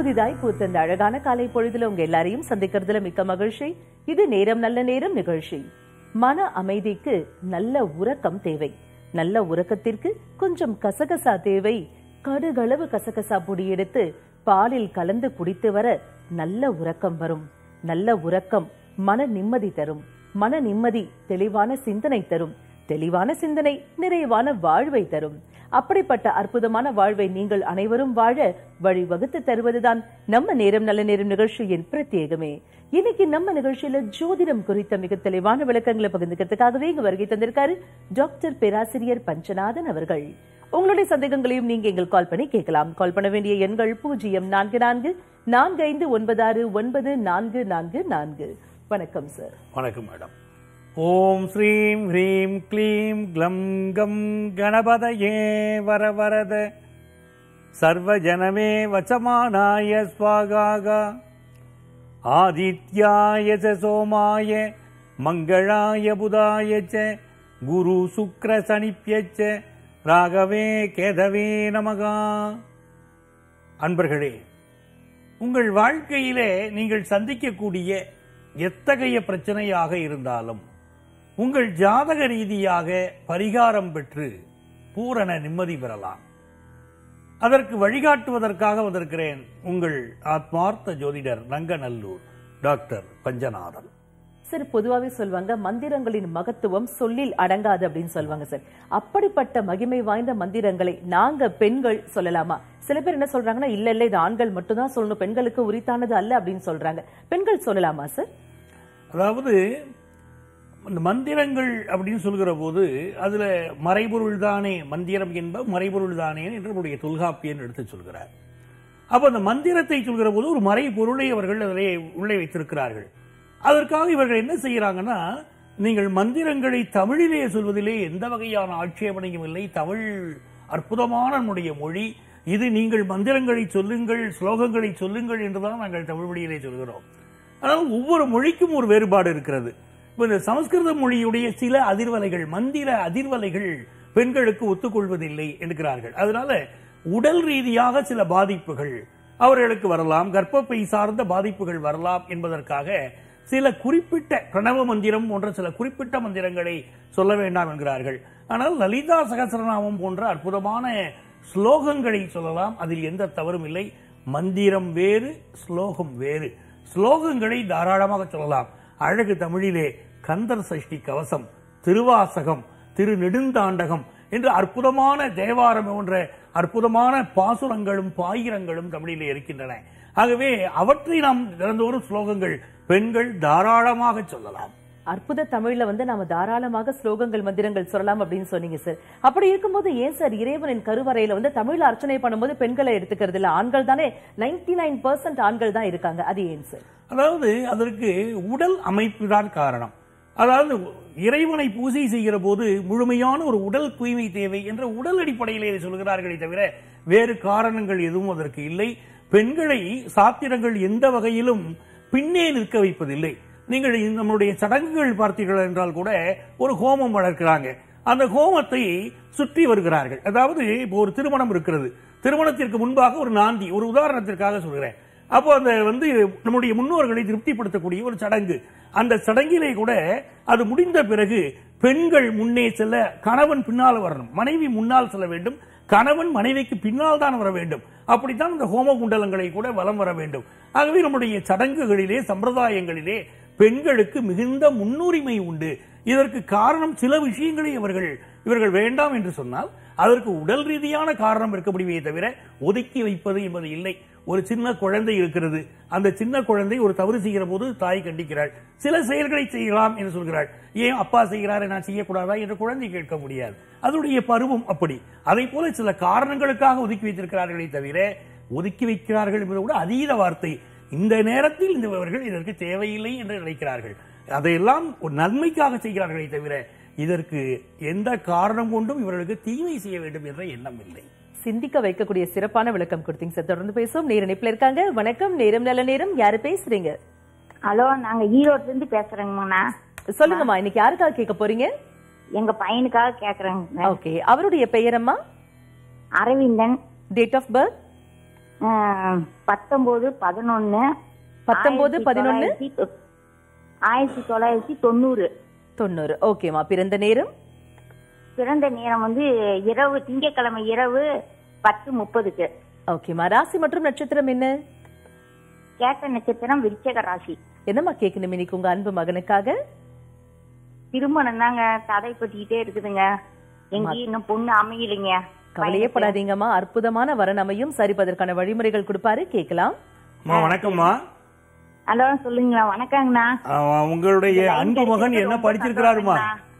புதிதாய் பூத்த இந்த அழகான காலை பொழுதுல உங்க எல்லாரையும் சந்திக்கிறதுல மிக்க மகிழ்ச்சி. இது நேரம் நல்ல நேரம் நிகழ்ச்சி. மன அமைதிக்கு நல்ல உறக்கம் தேவை. நல்ல உறக்கத்திற்கு கொஞ்சம் கசகசா தேவை. கடுகளவு கசகசா பொடி எடுத்து பாலில் கலந்து குடித்து வர நல்ல உறக்கம் வரும். நல்ல உறக்கம் மன நிம்மதி தரும். மன நிம்மதி தெளிவான சிந்தனை தரும். தெளிவான சிந்தனை நிறைவான வாழ்வை தரும். அப்படிப்பட்ட அற்புதமான வாழ்வை நீங்கள் அனைவரும் வாழ வழிவகுத்து தருவதுதான் நம்ம நேரம் நல்ல நேரம் நிகழ்ச்சியின் பிரத்யேகமே. இன்னைக்கு நம்ம நிகழ்ச்சியில ஜோதிடம் குறித்த மிக தெளிவான விளக்கங்களை பகிர்ந்துக்கிறதுக்காகவே இங்க வருகை தந்திருக்காரு டாக்டர் பேராசிரியர் பஞ்சநாதன் அவர்கள். உங்களுடைய சந்தேகங்களையும் நீங்க எங்கள் கால் பண்ணி கேட்கலாம். கால் பண்ண வேண்டிய எண்கள் 0444459444. வணக்கம் சார். வணக்கம் மேடம். ஓம் ஸ்ரீம் ஹ்ரீம் க்ளீம் க்ளம் கம் கணபதயே வரவரத சர்வஜனமே வசமானாய ஸ்வாகாகா ஆதித்யாய சோமாய மங்களாய புதாய ச குரு சுக்ர சனிப்யச்ச ராகவே கேதவே நமகா. அன்பர்களே, உங்கள் வாழ்க்கையிலே நீங்கள் சந்திக்கக்கூடிய எத்தகைய பிரச்சனையாக இருந்தாலும் உங்கள் ஜாதக ரீதியாக பரிகாரம் பெற்று பூரண நிம்மதி பெறலாம். அதற்கு வழிகாட்டுவதற்காக வந்திருக்கிறேன் உங்கள் ஆத்மார்த்த ஜோதிடர் நங்கநல்லூர் டாக்டர் பஞ்சநாதன். சார், பொதுவாவே சொல்வாங்க மந்திரங்களின் மகத்துவம் சொல்லில் அடங்காது அப்படின்னு சொல்லுவாங்க சார். அப்படிப்பட்ட மகிமை வாய்ந்த மந்திரங்களை நாங்க பெண்கள் சொல்லலாமா? சில பேர் என்ன சொல்றாங்கன்னா, இல்ல இல்ல இது ஆண்கள் மட்டும்தான் சொல்லணும், பெண்களுக்கு உரித்தானது அல்ல அப்படின்னு சொல்றாங்க. பெண்கள் சொல்லலாமா சார்? அதாவது இந்த மந்திரங்கள் அப்படின்னு சொல்கிற போது அதுல மறைபொருள் தானே மந்திரம் என்ப மறைபொருள் தானே என்று நம்முடைய தொல்காப்பியன் எடுத்து சொல்கிறார். அப்ப அந்த மந்திரத்தை சொல்கிற போது ஒரு மறைபொருளை அவர்கள் அதிலே உள்ளே வைத்திருக்கிறார்கள். அதற்காக இவர்கள் என்ன செய்யறாங்கன்னா, நீங்கள் மந்திரங்களை தமிழிலே சொல்வதிலே எந்த வகையான ஆட்சேபனையும் இல்லை. தமிழ் அற்புதமான நம்முடைய மொழி. இது நீங்கள் மந்திரங்களை சொல்லுங்கள், ஸ்லோகங்களை சொல்லுங்கள் என்றுதான் நாங்கள் தமிழ் மொழியிலே சொல்கிறோம். ஆனால் ஒவ்வொரு மொழிக்கும் ஒரு வேறுபாடு இருக்கிறது. இப்ப இந்த சமஸ்கிருத மொழியுடைய சில அதிர்வலைகள், மந்திர அதிர்வலைகள் பெண்களுக்கு ஒத்துக்கொள்வதில்லை என்கிறார்கள். அதனால உடல் ரீதியாக சில பாதிப்புகள் அவர்களுக்கு வரலாம், கர்ப்பப்பை சார்ந்த பாதிப்புகள் வரலாம் என்பதற்காக சில குறிப்பிட்ட பிரணவ மந்திரம் போன்ற சில குறிப்பிட்ட மந்திரங்களை சொல்ல வேண்டாம் என்கிறார்கள். ஆனால் லலிதா சகஸ்ரநாமம் போன்ற அற்புதமான ஸ்லோகங்களை சொல்லலாம். அதில் எந்த தவறும் இல்லை. மந்திரம் வேறு, ஸ்லோகம் வேறு. ஸ்லோகங்களை தாராளமாக சொல்லலாம். அழகு தமிழிலே கந்தர் சஷ்டி கவசம், திருவாசகம், திரு நெடுந்தாண்டகம் என்று அற்புதமான தேவாரம் போன்ற அற்புதமான பாசுரங்களும் பாயிரங்களும் தமிழிலே இருக்கின்றன. ஆகவே அவற்றை நாம் திறந்தோறும் ஸ்லோகங்கள் பெண்கள் தாராளமாக சொல்லலாம். அற்புத தமிழ்ல நாம தாராளமாக ஸ்லோகங்கள் மந்திரங்கள் சொல்லலாம் அப்படின்னு சொன்னீங்க சார். அப்படி இருக்கும்போது ஏன் சார் இறைவனின் கருவறையில தமிழ்ல அர்ச்சனை பண்ணும்போது பெண்களை எடுத்துக்கிறது இல்ல? ஆண்கள் தானே 99% ஆண்கள் தான் இருக்காங்க, அது ஏன் சார்? அதாவது அதற்கு உடல் அமைப்பு தான் காரணம். அதாவது இறைவனை பூஜை செய்கிற போது முழுமையான ஒரு உடல் தூய்மை தேவை என்ற உடல் அடிப்படையிலே சொல்கிறார்களே தவிர வேறு காரணங்கள் எதுவும் அதற்கு இல்லை. பெண்களை சாத்திரங்கள் எந்த வகையிலும் பின்னே நிற்க வைப்பதில்லை. நீங்கள் நம்முடைய சடங்குகள் பார்த்தீர்கள் என்றால் கூட ஒரு ஹோமம் வளர்க்கிறாங்க. அந்த ஹோமத்தை சுற்றி வருகிறார்கள். அதாவது இப்போ ஒரு திருமணம் இருக்கிறது, திருமணத்திற்கு முன்பாக ஒரு நாந்தி, ஒரு உதாரணத்திற்காக சொல்கிறேன். அப்போ அந்த நம்முடைய முன்னோர்களை திருப்திப்படுத்தக்கூடிய ஒரு சடங்கு. அந்த சடங்கிலே கூட அது முடிந்த பிறகு பெண்கள் முன்னே செல்ல, கணவன் பின்னால் வரணும், மனைவி முன்னால் செல்ல வேண்டும், கணவன் மனைவிக்கு பின்னால் தான் வர வேண்டும். அப்படித்தான் இந்த ஹோம குண்டலங்களை கூட வலம் வர வேண்டும். ஆகவே நம்முடைய சடங்குகளிலே, சம்பிரதாயங்களிலே பெண்களுக்கு மிகுந்த முன்னுரிமை உண்டு. இதற்கு காரணம் சில விஷயங்களை இவர்கள் வேண்டாம் என்று சொன்னால் அதற்கு உடல் ரீதியான காரணம் இருக்க முடியுமே தவிர ஒதுக்கி வைப்பது என்பது இல்லை. ஒரு சின்ன குழந்தை இருக்கிறது, அந்த சின்ன குழந்தை ஒரு தவறு செய்கிற போது தாய் கண்டிக்கிறாள், சில செயல்களை செய்யலாம் என்று சொல்கிறாள். ஏன் அப்பா செய்கிறார் நான் செய்யக்கூடாதா என்று குழந்தை கேட்க முடியாது. அதனுடைய பருவம் அப்படி. அதை போல சில காரணங்களுக்காக ஒதுக்கி வைத்திருக்கிறார்களே தவிர ஒதுக்கி வைக்கிறார்கள் என்பது கூட அதீத வார்த்தை. இந்த நேரத்தில் இவர்கள் இதற்கு தேவையில்லை என்று நினைக்கிறார்கள். அதையெல்லாம் ஒரு நன்மைக்காக செய்கிறார்களே தவிர இதற்கு எந்த காரணம் கொண்டும் இவர்களுக்கு தீமை செய்ய வேண்டும் என்ற எண்ணம் இல்லை. சிந்திக்க வைக்கக்கூடிய சிறப்பான விளக்கம் கொடுத்தீங்க சார். தொடர்ந்து பேசுவோம். நேர இணைப்புல இருக்காங்க. வணக்கம், நேரம் நல்ல நேரம். யாரு பேசுறீங்க? ஹலோ, நாங்க ஈரோட்ல இருந்து பேசுறேங்கம்மா. சொல்லுங்கம்மா, இன்னைக்கு யாருக்காக கேட்க போறீங்க? எங்க பையனுக்காக கேக்குறேங்க. ஓகே, அவருடைய பெயரம்மா? அரவிந்தன். Date of birth? 19/11 19/11 1990. 90. ஓகேமா. பிறந்த நேரம்? பிறந்த நேரம் வந்து இரவு, திங்கட்கிழமை இரவு 10:30. ஓகேமா. ராசி மற்றும் நட்சத்திரம் என்ன? கேட்ட நட்சத்திரம் விருச்சிக ராசி. என்னம்மா கேட்கணும் இன்னைக்கு உங்க அன்பு மகனுக்காக? திருமணம் தாங்க தடைப்பட்டுக்கிட்டே இருக்குதுங்க. எங்கேயும் இன்னும் பொண்ணு அமையலைங்க. கவலையே படாதீங்கம்மா, அற்புதமான வரன் அமையும். சரிப்பதற்கான வழிமுறைகள் கொடுப்பாரு, கேட்கலாம். வணக்கம்மா. ஹலோ, சொல்லுங்களா? வணக்கங்கண்ணா. உங்களுடைய அன்பு மகன் என்ன படிச்சிருக்கிறாருமா?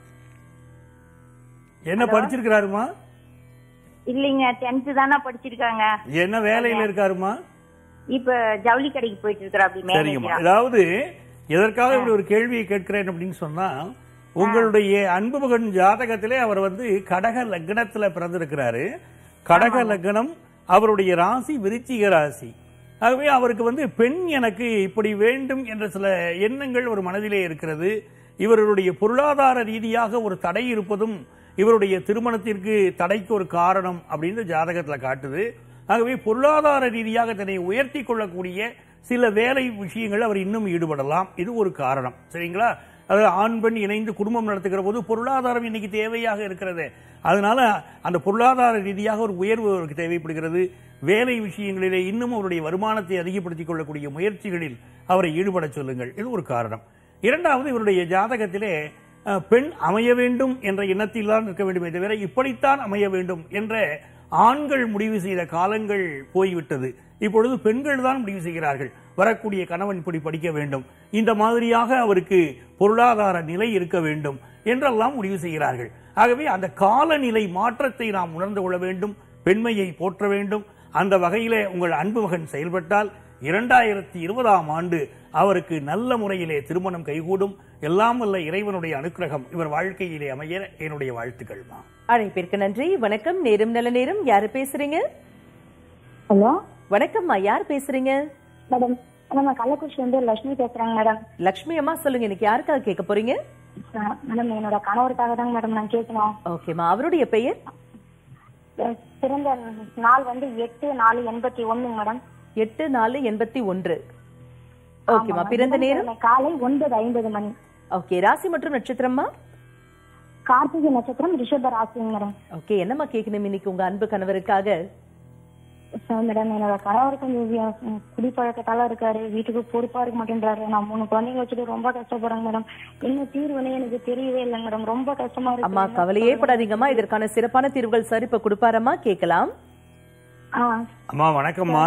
என்ன படிச்சிருக்கிறாருமா? இல்லைங்க, 10th தானே படிச்சிருக்காங்க. என்ன வேலையில இருக்காருமா? இப்ப ஜவுளி கடைக்கு போயிட்டு இருக்கிறாரு. சரிங்கம்மா. அதாவது எதற்காக இப்படி ஒரு கேள்வியை கேட்கிறேன் அப்படின்னு சொன்னா, உங்களுடைய அன்பு மகன் ஜாதகத்திலே அவர் வந்து கடக லக்னத்துல பிறந்திருக்கிறாரு. கடக லக்னம், அவருடைய ராசி விருச்சிக ராசி. ஆகவே அவருக்கு வந்து பெண் எனக்கு இப்படி வேண்டும் என்ற சில எண்ணங்கள் ஒரு மனதிலே இருக்கிறது. இவருடைய பொருளாதார ரீதியாக ஒரு தடை இருப்பதும் இவருடைய திருமணத்திற்கு தடைக்கு ஒரு காரணம் அப்படின்னு ஜாதகத்துல காட்டுது. ஆகவே பொருளாதார ரீதியாக தன்னை உயர்த்தி கொள்ளக்கூடிய சில வேலை விஷயங்கள் அவர் இன்னும் ஈடுபடலாம். இது ஒரு காரணம். சரிங்களா? அதாவது ஆண் பெண் இணைந்து குடும்பம் நடத்துகிற போது பொருளாதாரம் இன்னைக்கு தேவையாக இருக்கிறது. அதனால அந்த பொருளாதார ரீதியாக ஒரு உயர்வு அவருக்கு தேவைப்படுகிறது. வேலை விஷயங்களிலே இன்னும் அவருடைய வருமானத்தை அதிகப்படுத்திக் கொள்ளக்கூடிய முயற்சிகளில் அவரை ஈடுபட சொல்லுங்கள். இது ஒரு காரணம். இரண்டாவது, இவருடைய ஜாதகத்திலே பெண் அமைய வேண்டும் என்ற எண்ணத்தில் தான் இருக்க வேண்டுமே தவிர இப்படித்தான் அமைய வேண்டும் என்ற ஆண்கள் முடிவு செய்த காலங்கள் போய்விட்டது. இப்பொழுது பெண்கள் தான் முடிவு செய்கிறார்கள். வரக்கூடிய கணவன் இப்படி படிக்க வேண்டும், இந்த மாதிரியாக அவருக்கு பொருளாதார நிலை இருக்க வேண்டும் என்றெல்லாம் முடிவு செய்கிறார்கள். ஆகவே அந்த காலநிலை மாற்றத்தை நாம் உணர்ந்து கொள்ள வேண்டும். பெண்மையை போற்ற வேண்டும். அந்த வகையிலே உங்கள் அன்பு மகன் செயல்பட்டால் 2020ஆம் ஆண்டு அவருக்கு நல்ல முறையிலே திருமணம் கைகூடும். எல்லாம் வல்ல இறைவனுடைய அனுக்கிரகம் இவர் வாழ்க்கையிலே அமைய என்னுடைய வாழ்த்துக்கள். அழைப்பிற்கு நன்றி. வணக்கம். நேரம் நல்ல நேரம். யாரு பேசுறீங்க? ஹலோ, வணக்கம்மா. யார் பேசுறீங்க? மேடம், நம்ம கள்ளக்குறிச்சி வந்து லட்சுமி பேசுறாங்க மேடம். லட்சுமி அம்மா, சொல்லுங்க. இன்னைக்கு யாருக்காக கேட்க போறீங்க? மேடம், என்னோட கணவருக்காக தாங்க மேடம் நான் கேட்கணும். ஓகேமா. அவருடைய பெயர்? பிறந்த நாள் வந்து 8/4/81 மேடம். 8/4/81. ஓகேமா. பிறந்த நேரம்? காலை 9:50 மணி. ஓகே. ராசி மற்றும் நட்சத்திரமா? கார்த்திகை நட்சத்திரம், ரிஷப ராசி மேடம். ஓகே. என்னம்மா கேட்கணும் இன்னைக்கு உங்க அன்பு கணவருக்காக? மேடம், என்னோட கணவர் கொஞ்சம் குடிப்பழக்கத்தால இருக்காரு. வீட்டுக்கு பொறுப்பா இருக்க மாட்டேன்றாரு. நான் 3 குழந்தைங்க வச்சுட்டு ரொம்ப கஷ்டப்படுறேன் மேடம். என்ன தீர்வுன்னு எனக்கு தெரியவே இல்லை மேடம். ரொம்ப கஷ்டமா இருக்கு. அம்மா, கவலையே படாதீங்கம்மா, இதற்கான சிறப்பான தீர்வுகள் சார் இப்ப கொடுப்பாரம்மா, கேட்கலாம். அம்மா வணக்கம்மா.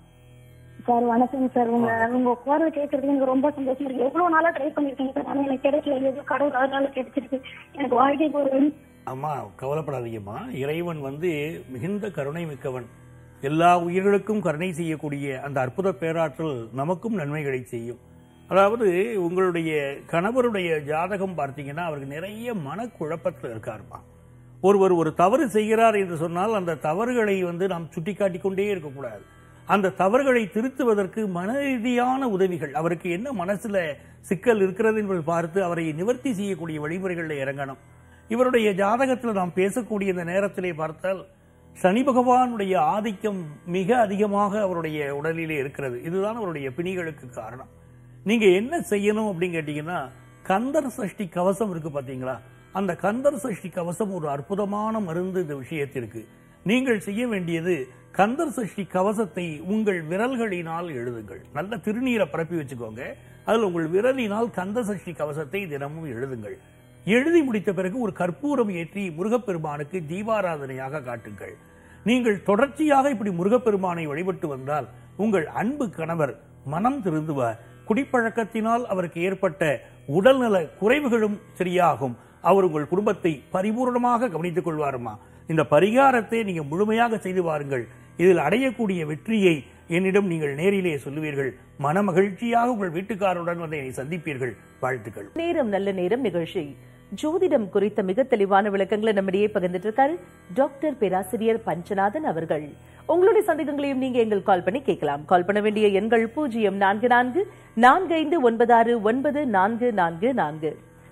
சார் வணக்கம் சார். உங்க குரல் கேட்கறதுக்கு எனக்கு ரொம்ப சந்தோஷமா இருக்கு. எவ்வளவு நாளா ட்ரை பண்ணிருக்கீங்க சார், ஆனா எனக்கு கிடைக்கல. ஏதோ கடவுள் அதனால கிடைச்சிருக்கு. எனக்கு வாழ்க்கைக்கு ஒரு அம்மா கவலைப்படாதீங்கம்மா. இறைவன் வந்து மிகுந்த கருணை மிக்கவன். எல்லா உயிர்களுக்கும் கருணை செய்யக்கூடிய அந்த அற்புத பேராற்றல் நமக்கும் நன்மைகளை செய்யும். அதாவது உங்களுடைய கணவருடைய ஜாதகம் பார்த்தீங்கன்னா அவருக்கு நிறைய மனக்குழப்பத்தில் இருக்காருமா. ஒருவர் ஒரு தவறு செய்கிறார் என்று சொன்னால் அந்த தவறுகளை வந்து நாம் சுட்டிக்காட்டிக் கொண்டே இருக்கக்கூடாது. அந்த தவறுகளை திருத்துவதற்கு மன ரீதியான உதவிகள், அவருக்கு என்ன மனசுல சிக்கல் இருக்கிறது என்பதை பார்த்து அவரை நிவர்த்தி செய்யக்கூடிய வழிமுறைகளில் இறங்கணும். இவருடைய ஜாதகத்தில் நாம் பேசக்கூடிய இந்த நேரத்திலே பார்த்தால் சனி பகவானுடைய ஆதிக்கம் மிக அதிகமாக அவருடைய உடலிலே இருக்கிறது. இதுதான் அவருடைய பிணிகளுக்கு காரணம். நீங்க என்ன செய்யணும் அப்படின்னு கேட்டீங்கன்னா, கந்தர் சஷ்டி கவசம் இருக்கு பாத்தீங்களா, அந்த கந்தர் சஷ்டி கவசம் ஒரு அற்புதமான மருந்து இந்த விஷயத்திற்கு. நீங்கள் செய்ய வேண்டியது, கந்தர் சஷ்டி கவசத்தை உங்கள் விரல்களினால் எழுதுங்கள். நல்ல திருநீரை பரப்பி வச்சுக்கோங்க. அதில் உங்கள் விரலினால் கந்த சஷ்டி கவசத்தை தினமும் எழுதுங்கள். எழுதி முடித்த பிறகு ஒரு கற்பூரம் ஏற்றி முருகப்பெருமானுக்கு தீபாராதனையாக காட்டுங்கள். நீங்கள் தொடர்ச்சியாக இப்படி முருகப்பெருமானை வழிபட்டு வந்தால் உங்கள் அன்பு கணவர் மனம் திருந்துவார். குடிப்பழக்கத்தினால் அவருக்கு ஏற்பட்ட உடல்நல குறைவுகளும் சரியாகும். அவர் உங்கள் குடும்பத்தை பரிபூர்ணமாக கவனித்துக் கொள்வாருமா. இந்த பரிகாரத்தை நீங்க முழுமையாக செய்து வாருங்கள். இதில் அடையக்கூடிய வெற்றியை என்னிடம் நீங்கள் நேரிலே சொல்லுவீர்கள். மன மகிழ்ச்சியாக உங்கள் வீட்டுக்காரருடன் வந்து என்னை சந்திப்பீர்கள். வாழ்த்துக்கள். நேரம் நல்ல நேரம் நிகழ்ச்சி ஜோதிடம் குறித்த மிக தெளிவான விளக்கங்களை நம்மிடையே பகிர்ந்துட்டு இருக்காரு டாக்டர் பேராசிரியர் பஞ்சநாதன் அவர்கள். உங்களுடைய சந்தேகங்களையும் நீங்க எங்கள் கால் பண்ணி கேட்கலாம். கால் பண்ண வேண்டிய எண்கள் 044455969444.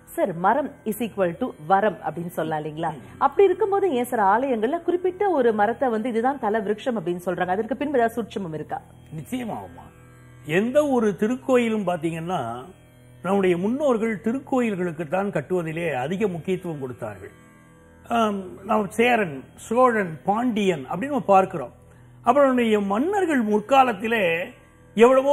சார் மரம் இஸ் ஈக்குவல் டு வரம் அப்படின்னு சொல்லலாம் இல்லைங்களா? அப்படி இருக்கும்போது ஏன் சார் ஆலயங்கள்ல குறிப்பிட்ட ஒரு மரத்தை வந்து இதுதான் தல விருட்சம் அப்படின்னு சொல்றாங்க? அதற்கு பின்பு ஏதாவது சூட்சமம் இருக்கா? நிச்சயமாகுமா. எந்த ஒரு திருக்கோயிலும் பாத்தீங்கன்னா நம்முடைய முன்னோர்கள் திருக்கோயில்களுக்கு தான் கட்டுவதிலே அதிக முக்கியத்துவம் கொடுத்தார்கள். நாம் சேரன், சோழன், பாண்டியன் அப்படின்னு நம்ம பார்க்கிறோம். அப்புறம் மன்னர்கள் முற்காலத்திலே எவ்வளவோ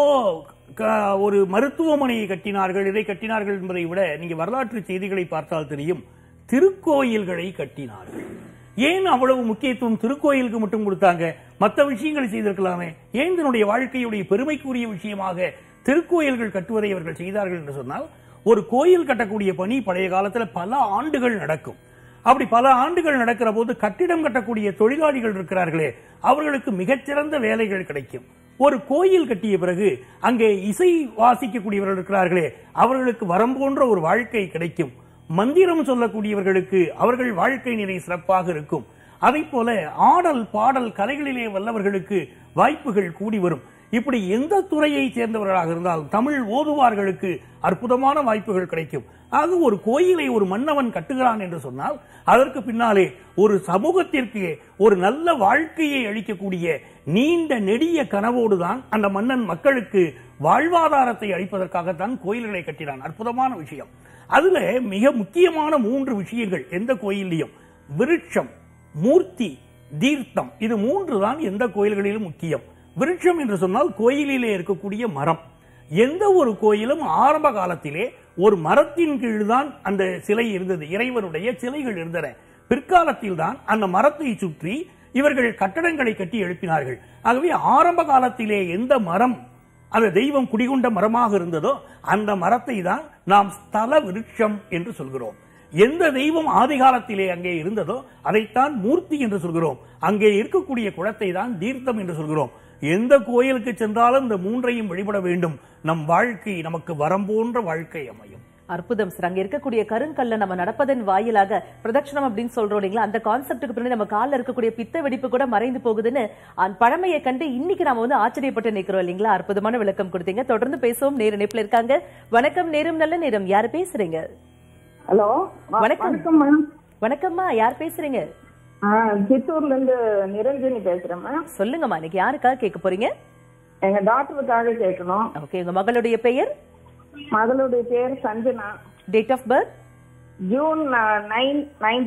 ஒரு மருத்துவமனையை கட்டினார்கள், இதை கட்டினார்கள் என்பதை விட நீங்க வரலாற்று செய்திகளை பார்த்தால் தெரியும், திருக்கோயில்களை கட்டினார்கள். ஏன் அவ்வளவு முக்கியத்துவம் திருக்கோயிலுக்கு மட்டும் கொடுத்தாங்க? மற்ற விஷயங்களை செய்திருக்கலாமே. ஏன் தன்னுடைய வாழ்க்கையுடைய பெருமைக்குரிய விஷயமாக திருக்கோயில்கள் கட்டுவதை அவர்கள் செய்தார்கள் என்று சொன்னால், ஒரு கோயில் கட்டக்கூடிய பணி பழைய காலத்தில் பல ஆண்டுகள் நடக்கும். அப்படி பல ஆண்டுகள் நடக்கிற போது கட்டிடம் கட்டக்கூடிய தொழிலாளிகள் இருக்கிறார்களே, அவர்களுக்கு மிகச்சிறந்த வேலைகள் கிடைக்கும். ஒரு கோயில் கட்டிய பிறகு அங்கே இசை வாசிக்கக்கூடியவர்கள் இருக்கிறார்களே, அவர்களுக்கு வரம் போன்ற ஒரு வாழ்க்கை கிடைக்கும். மந்திரம் சொல்லக்கூடியவர்களுக்கு அவர்கள் வாழ்க்கை நிலை சிறப்பாக இருக்கும். அதை போல ஆடல் பாடல் கலைகளிலே வல்லவர்களுக்கு வாய்ப்புகள் கூடி வரும். இப்படி எந்த துறையை சேர்ந்தவர்களாக இருந்தாலும் தமிழ் ஓதுவார்களுக்கு அற்புதமான வாய்ப்புகள் கிடைக்கும். ஆக ஒரு கோயிலை ஒரு மன்னவன் கட்டுகிறான் என்று சொன்னால் அதற்கு பின்னாலே ஒரு சமூகத்திற்கு ஒரு நல்ல வாழ்க்கையை அளிக்கக்கூடிய நீண்ட நெடிய கனவோடுதான் அந்த மன்னன் மக்களுக்கு வாழ்வாதாரத்தை அளிப்பதற்காகத்தான் கோயில்களை கட்டினான். அற்புதமான விஷயம். அதுல மிக முக்கியமான 3 விஷயங்கள் எந்த கோயிலையும்: விருட்சம், மூர்த்தி, தீர்த்தம். இது 3 தான் எந்த கோயில்களிலும் முக்கியம். விருட்சம் என்று சொன்னால் கோயிலிலே இருக்கக்கூடிய மரம். எந்த ஒரு கோயிலும் ஆரம்ப காலத்திலே ஒரு மரத்தின் கீழ் தான் அந்த சிலை இருந்தது, இறைவனுடைய சிலைகள் இருந்தன. பிற்காலத்தில் தான் அந்த மரத்தை சுற்றி இவர்கள் கட்டடங்களை கட்டி எழுப்பினார்கள். ஆகவே ஆரம்ப காலத்திலே எந்த மரம் அந்த தெய்வம் குடிகொண்ட மரமாக இருந்ததோ அந்த மரத்தை தான் நாம் ஸ்தல விருட்சம் என்று சொல்கிறோம். எந்த தெய்வம் ஆதி காலத்திலே அங்கே இருந்ததோ அதைத்தான் மூர்த்தி என்று சொல்கிறோம். அங்கே இருக்கக்கூடிய குளத்தை தான் தீர்த்தம் என்று சொல்கிறோம். எந்த கோயிலுக்கு சென்றாலும் இந்த 3ஐயும் வழிபட வேண்டும். நம் வாழ்க்கை நமக்கு வரம் போன்ற வாழ்க்கை அமையும். அற்புதம் சார். அங்க இருக்கக்கூடிய கருங்கல்ல நம்ம நடப்பதன் வாயிலாக பிரதட்சணம் அப்படின்னு சொல்றோம் இல்லைங்களா, அந்த கான்செப்டுக்கு பின்னாடி நம்ம காலில் இருக்கக்கூடிய பித்த வெடிப்பு கூட மறைந்து போகுதுன்னு அந்த பழமையை கண்டு இன்னைக்கு நாம வந்து ஆச்சரியப்பட்டு நிக்கிறோம் இல்லைங்களா? அற்புதமான விளக்கம் கொடுத்தீங்க. தொடர்ந்து பேசுவோம். நேர இணைப்புல இருக்காங்க. வணக்கம். நேரம் நல்ல நேரம். யாரு பேசுறீங்க? ஹலோ, வணக்கம். வணக்கம்மா, யார் பேசுறீங்க? சித்தூர்ல இருந்து நிரஞ்சனி பேசுறேம்மா. சொல்லுங்கம்மா, இன்னைக்கு யாருக்காக கேட்க போறீங்க? எங்க டாக்டருக்காக கேட்கணும். ஓகே, உங்க மகளுடைய பெயர்? மகளுடைய பேர் Sanjana. Date of birth? June 9,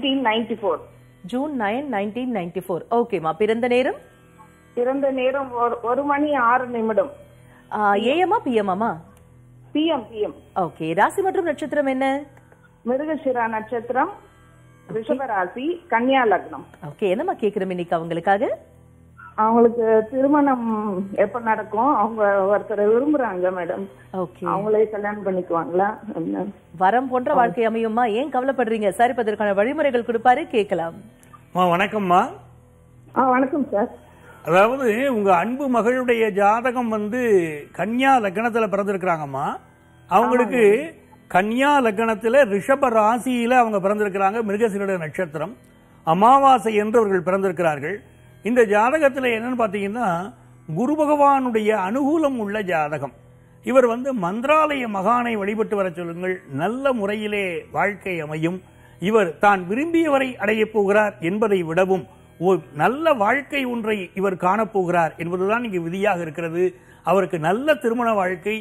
1994. ஜூன் 9, 1994. ஓகேமா. பிறந்த நேரம்? பிறந்த நேரம் 1 மணி 6 நிமிடம். ஏஎம்மா பிஎம்மா? பிஎம். பிஎம். ஓகே. ராசி மற்றும் நட்சத்திரம் என்ன? மிருகசிரா நட்சத்திரம், ரிஷப ராசி, கன்னியா லக்னம். ஓகே. என்னம்மா கேக்குறோம் இன்னைக்கு அவங்களுக்காக? அவங்களுக்கு திருமணம் எப்ப நடக்கும்? அவங்க ஒருத்தரை விரும்புறாங்க மேடம். ஓகே. அவங்களே கல்யாணம் பண்ணிக்குவாங்களா? வரம் போன்ற வாழ்க்கை அமையுமா? ஏன் கவலைப்படுறீங்க? சார் இப்ப அதற்கான வழிமுறைகள் கொடுப்பாரு, கேட்கலாம். வணக்கம்மா. வணக்கம் சார். அதாவது உங்க அன்பு மகளுடைய ஜாதகம் வந்து கன்னியா லக்னத்துல பிறந்திருக்கிறாங்கம்மா. அவங்களுக்கு கன்னியா லக்னத்துல ரிஷப ராசியில அவங்க பிறந்திருக்கிறாங்க. மிருகசீரிட நட்சத்திரம், அமாவாசை என்று அவர்கள் பிறந்திருக்கிறார்கள். இந்த ஜாதகத்தில் என்னன்னு பாத்தீங்கன்னா குரு பகவானுடைய அனுகூலம் உள்ள ஜாதகம். இவர் வந்து மந்திராலய மகானை வழிபட்டு வர சொல்லுங்கள், நல்ல முறையிலே வாழ்க்கை அமையும். இவர் தான் விரும்பியவரை அடையப் போகிறார் என்பதை விடவும் ஒரு நல்ல வாழ்க்கை ஒன்றை இவர் காணப்போகிறார் என்பதுதான் இங்கு விதியாக இருக்கிறது. அவருக்கு நல்ல திருமண வாழ்க்கை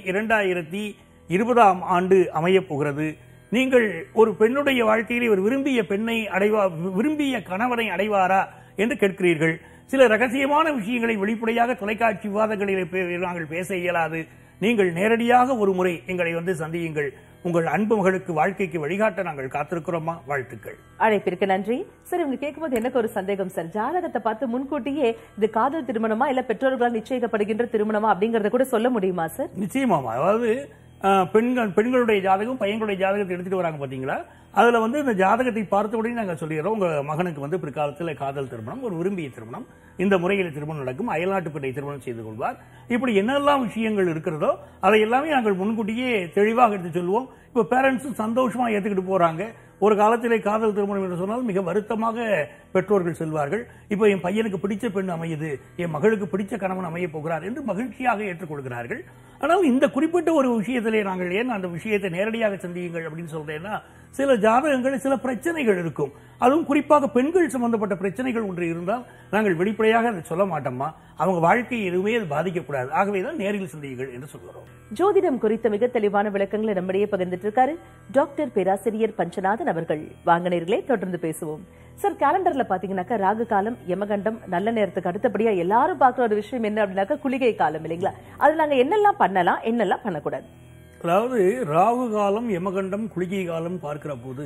2020ஆம் ஆண்டு அமையப் போகிறது. நீங்கள் ஒரு பெண்ணுடைய வாழ்க்கையில் இவர் விரும்பிய பெண்ணை விரும்பிய கணவனை அடைவாரா என்று கேட்கிறீர்கள். சில ரகசியமான விஷயங்களை வெளிப்படையாக தொலைக்காட்சி விவாதங்களில் நாங்கள் பேச இயலாது. நீங்கள் நேரடியாக ஒரு முறை எங்களை வந்து சந்தியுங்கள். உங்கள் அன்பு மகளுக்கு வாழ்க்கைக்கு வழிகாட்ட நாங்கள் காத்திருக்கிறோமா. வாழ்த்துக்கள். அழைப்பிற்கு நன்றி. சார், இவங்க கேட்கும்போது எனக்கு ஒரு சந்தேகம் சார். ஜாதகத்தை பார்த்து முன்கூட்டியே இது காதல் திருமணமா இல்ல பெற்றோர்களால் நிச்சயிக்கப்படுகின்ற திருமணமா அப்படிங்கறத கூட சொல்ல முடியுமா சார்? நிச்சயமாமா. அதாவது பெண்களுடைய ஜாதகம் பையன்களுடைய ஜாதகத்தை எடுத்துட்டு வராங்க பாத்தீங்களா, அதுல வந்து இந்த ஜாதகத்தை பார்த்த உடனே நாங்க சொல்லிடுறோம், உங்க மகனுக்கு வந்து பிற்காலத்தில் காதல் திருமணம், ஒரு விரும்பிய திருமணம், இந்த முறையில் திருமணம் நடக்கும், அயல்நாட்டு பெண்ணை திருமணம் செய்து கொள்வார். இப்படி என்னெல்லாம் விஷயங்கள் இருக்கிறதோ அதை எல்லாமே நாங்கள் முன்கூட்டியே தெளிவாக எடுத்து சொல்லுவோம். இப்ப பேரண்ட்ஸும் சந்தோஷமா ஏத்துக்கிட்டு போறாங்க. ஒரு காலத்திலே காதல் திருமணம் என்று சொன்னால் மிக வருத்தமாக பெற்றோர்கள் செல்வார்கள். இப்போ என் பையனுக்கு பிடிச்ச பெண் அமையுது, என் மகளுக்கு பிடிச்ச கணவன் அமைய போகிறார் என்று மகிழ்ச்சியாக ஏற்றுக்கொள்கிறார்கள். ஆனால் இந்த குறிப்பிட்ட ஒரு விஷயத்திலே நாங்கள் ஏன் அந்த விஷயத்தை நேரடியாக சந்தியுங்கள் அப்படின்னு சொல்றேன்னா, சில ஜாதகங்கள் சில பிரச்சனைகள் இருக்கும். அதுவும் குறிப்பாக பெண்கள் சம்பந்தப்பட்ட பிரச்சனைகள் ஒன்று இருந்தால் நாங்கள் வெளிப்படையாக அதை சொல்ல மாட்டோமா, அவங்க வாழ்க்கை எதுவுமே அது பாதிக்கக்கூடாது. ஆகவேதான் நேரில் சந்தியுங்கள் என்று சொல்கிறோம். ஜோதிடம் குறித்த மிக தெளிவான விளக்கங்களை நம்மிடையே பகிர்ந்துட்டு இருக்காரு டாக்டர் பேராசிரியர் பஞ்சநாதன் அவர்கள். வாங்க நேயர்களே, தொடர்ந்து பேசுவோம். சார், கேலண்டர்ல பாத்தீங்கன்னாக்கா ராகு காலம், யமகண்டம், நல்ல நேரத்துக்கு அடுத்தபடியா எல்லாரும் பாக்குற ஒரு விஷயம் என்ன அப்படின்னாக்கா குளிகை காலம் இல்லைங்களா? அது நாங்க என்னெல்லாம் பண்ணலாம், என்னெல்லாம் பண்ணக்கூடாது? அதாவது ராகு காலம், யமகண்டம், குளிகை காலம் பார்க்கிற போது,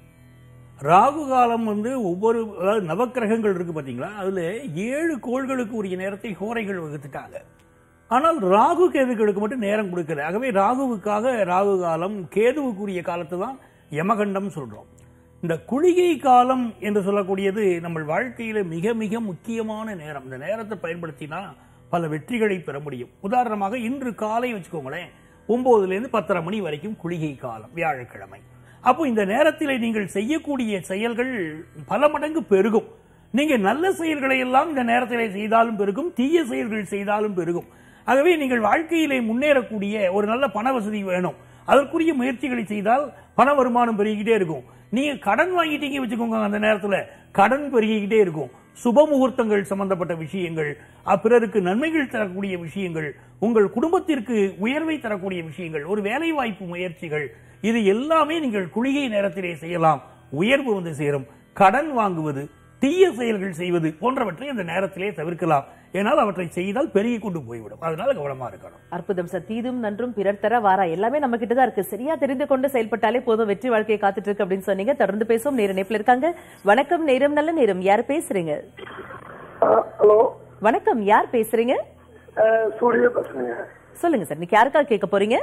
ராகு காலம் ஒவ்வொரு, அதாவது நவக்கிரகங்கள் இருக்கு பாத்தீங்களா, அதுல 7 கோள்களுக்கு உரிய நேரத்தை ஹோரைகள் வகுத்துட்டாங்க. ஆனால் ராகு கேதுகளுக்கு மட்டும் நேரம் கொடுக்கல. ஆகவே ராகுவுக்காக ராகு காலம், கேதுவுக்குரிய காலத்தை தான் யமகண்டம் சொல்றோம். இந்த குளிகை காலம் என்று சொல்லக்கூடியது நம்ம வாழ்க்கையில மிக மிக முக்கியமான நேரம். இந்த நேரத்தை பயன்படுத்தினா பல வெற்றிகளை பெற முடியும். உதாரணமாக இன்று காலை வச்சுக்கோங்களேன், 9 to 10:30 மணி வரைக்கும் குளிகை காலம், வியாழக்கிழமை. அப்போ இந்த நேரத்தில் நீங்கள் செய்யக்கூடிய செயல்கள் பல மடங்கு பெருகும். நீங்க நல்ல செயல்களை எல்லாம் இந்த நேரத்திலே செய்தாலும் பெருகும், தீய செயல்கள் செய்தாலும் பெருகும். ஆகவே நீங்கள் வாழ்க்கையிலே முன்னேறக்கூடிய ஒரு நல்ல பண வசதி வேணும், அதற்குரிய முயற்சிகளை செய்தால் பண வருமானம் பெருகிக்கிட்டே இருக்கும். நீங்க கடன் வாங்கிட்டீங்க வச்சுக்கோங்க, அந்த நேரத்தில் கடன் பெருகிக்கிட்டே இருக்கும். சுப முகூர்த்தங்கள் சம்பந்தப்பட்ட விஷயங்கள், பிறருக்கு நன்மைகள் தரக்கூடிய விஷயங்கள், உங்கள் குடும்பத்திற்கு உயர்வை தரக்கூடிய விஷயங்கள், ஒரு வேலை வாய்ப்பு முயற்சிகள், இது எல்லாமே நீங்கள் குளிகை நேரத்திலே செய்யலாம். உயர்வு சேரும். கடன் வாங்குவது, தீய செயல்கள் செய்வது போன்றவற்றை அந்த நேரத்திலே தவிர்க்கலாம். ஏனால் அவற்றை செய்தால் பெருகி கொண்டு போய்விடும். அதனால கவனமா இருக்கணும். அற்புதம் சார். தீதும் நன்றும் பிறர் தர வாரா எல்லாமே நம்ம கிட்ட தான் இருக்கு. சரியா தெரிந்து கொண்டு செயல்பட்டாலே போதும், வெற்றி வாழ்க்கையை காத்துட்டு இருக்கு அப்படின்னு சொன்னீங்க. தொடர்ந்து பேசுவோம். நேர இணைப்புல இருக்காங்க. வணக்கம், நேரம் நல்ல நேரம். யார் பேசுறீங்க? ஹலோ, வணக்கம். யார் பேசுறீங்க? சூர்யா பேசுறேங்க. சொல்லுங்க சார், நீங்க யாருக்கா கேட்க போறீங்க?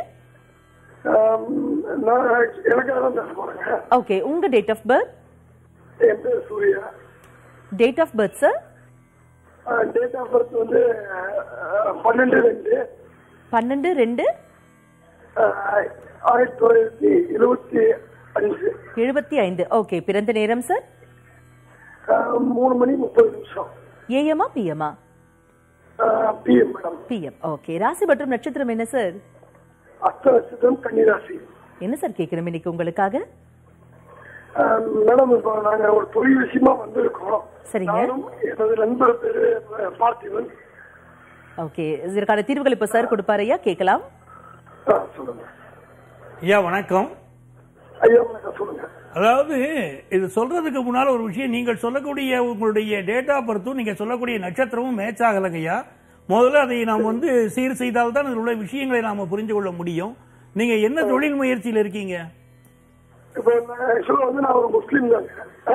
ஓகே, உங்க டேட் ஆஃப் பர்த்? என் பேர் Surya. Date of birth sir? Date of birth 12/2/1975. 1975. Okay, பிறந்த நேரம் சார்? 3:30. ஏஎம்மா பிஎம்மா? PM madam. பிஎம். ஓகே, ராசி மற்றும் நட்சத்திரம் என்ன சார்? அஸ்த நட்சத்திரம், கன்னிராசி. என்ன சார் கேட்கணும் இன்னைக்கு உங்களுக்காக? மேடம், இப்போ நாங்க ஒரு தொழில் விஷயமா வந்திருக்கோம். சரிங்க. எனது நண்பர் பேரு பார்த்திபன். ஓகே, இதற்கான தீர்வுகள் இப்ப சார் கொடுப்பாரு ஐயா, கேட்கலாம். சொல்லுங்க ஐயா. வணக்கம் ஐயா. வணக்கம், சொல்லுங்க. அதாவது இது சொல்றதுக்கு முன்னால ஒரு விஷயம், நீங்கள் சொல்லக்கூடிய உங்களுடைய டேட் ஆஃப் பர்த்தும் நீங்க சொல்லக்கூடிய நட்சத்திரமும் மேட்ச் ஆகலைங்க ஐயா. முதல்ல அதை நாம் சீர் செய்தால்தான் அதில் உள்ள விஷயங்களை நாம புரிந்து கொள்ள முடியும். நீங்க என்ன தொழில் முயற்சியில் இருக்கீங்க? இப்போ நான் ஒரு முஸ்லீம் தாங்க.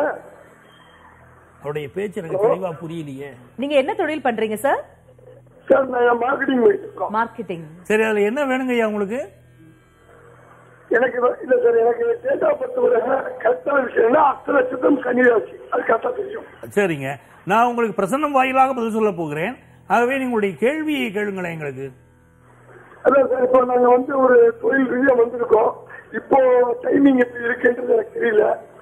அவருடைய பேச்சு எனக்கு தெளிவா புரியலையே. நீங்க என்ன தொழில் பண்றீங்க சார்? சார், நான் மார்க்கெட்டிங் பண்ணிருக்கோம். மார்க்கெட்டிங். சரி, அதுல என்ன வேணுங்க ஐயா உங்களுக்கு? எனக்கு இல்ல சார், எனக்கு டேட் ஆஃப் பர்த் ஒரு கரெக்டான விஷயம், அஸ்த நட்சத்திரம், கன்னிராசி, அது கரெக்டா தெரியும். சரிங்க, நான் உங்களுக்கு பிரசன்னம் வாயிலாக பதில் சொல்ல போகிறேன். ஆகவே நீங்களுடைய கேள்வியை கேளுங்களேன் எங்களுக்கு. அதான் சார், இப்போ நாங்க ஒரு தொழில் ரீதியா வந்திருக்கோம். இப்போ டைமிங் எப்படி இருக்குன்றது எனக்கு தெரியல.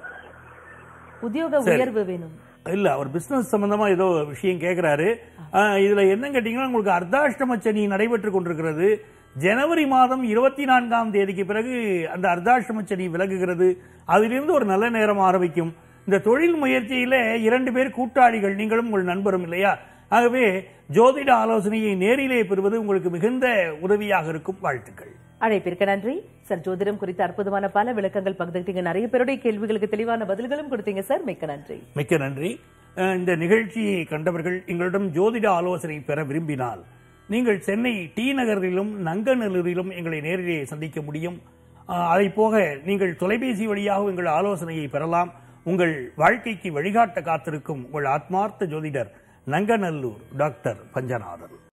உத்தியோக உயர்வு வேணும். இல்ல, அவர் பிசினஸ் சம்பந்தமா ஏதோ விஷயம் கேட்கிறாரு. இதுல என்ன கேட்டீங்கன்னா, உங்களுக்கு அர்த்தாஷ்டம சனி நடைபெற்றுக் கொண்டிருக்கிறது. ஜனவரி மாதம் 24ஆம் தேதிக்கு பிறகு அந்த அர்த்தாஷ்டம சனி விலகுகிறது. அதிலிருந்து ஒரு நல்ல நேரம் ஆரம்பிக்கும். இந்த தொழில் முயற்சியில 2 பேர் கூட்டாளிகள், நீங்களும் உங்கள் நண்பரும் இல்லையா? ஆகவே ஜோதிட ஆலோசனையை நேரிலே பெறுவது உங்களுக்கு மிகுந்த உதவியாக இருக்கும். வாழ்த்துக்கள். அழைப்பிற்கு நன்றி சார். ஜோதிடம் குறித்த அற்புதமான பல விளக்கங்கள் பகிர்ந்துட்டீங்க. நிறைய பேருடைய கேள்விகளுக்கு தெளிவான பதில்களும் கொடுத்தீங்க சார். மிக்க நன்றி. மிக்க நன்றி. இந்த நிகழ்ச்சியை கண்டவர்கள் எங்களிடம் ஜோதிட ஆலோசனை பெற விரும்பினால் நீங்கள் சென்னை டி நகரிலும் நங்கநல்லூரிலும் எங்களை நேரிலே சந்திக்க முடியும். அதை போக நீங்கள் தொலைபேசி வழியாக எங்கள் ஆலோசனையை பெறலாம். உங்கள் வாழ்க்கைக்கு வழிகாட்ட காத்திருக்கும் உங்கள் ஆத்மார்த்த ஜோதிடர் நங்கநல்லூர் டாக்டர் பஞ்சநாதன்.